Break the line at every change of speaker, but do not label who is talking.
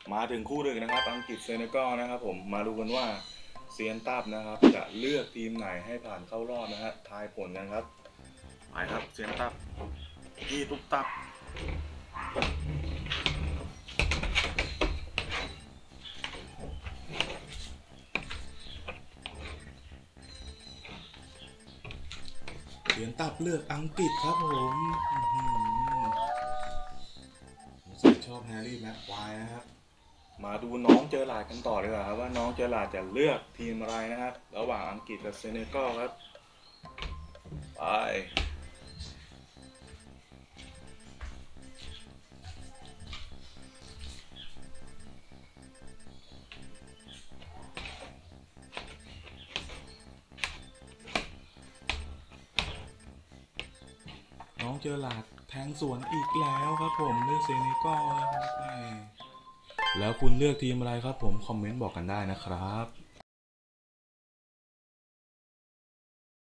มาถึงคู่หนึ่งนะครับอังกฤษเซเนกัลนะครับผมมาดูกันว่าเซียนตับนะครับจะเลือกทีมไหนให้ผ่านเข้ารอบนะฮะทายผลกันครับไปครับเซียนตับที่ตุ๊บตับเซียนตับเลือกอังกฤษครับผมชอบแฮร์รี่แม็กควายนะครับมาดูน้องเจอหลาดกันต่อดีกว่าครับว่าน้องเจอหลาดจะเลือกทีมอะไรนะครับระหว่างอังกฤษกับเซเนกัลครับไปน้องเจอหลาดแทงสวนอีกแล้วครับผมเลือกเซเนกัลนะครับแล้วคุณเลือกทีมอะไรครับผมคอมเมนต์บอกกันได้นะครับ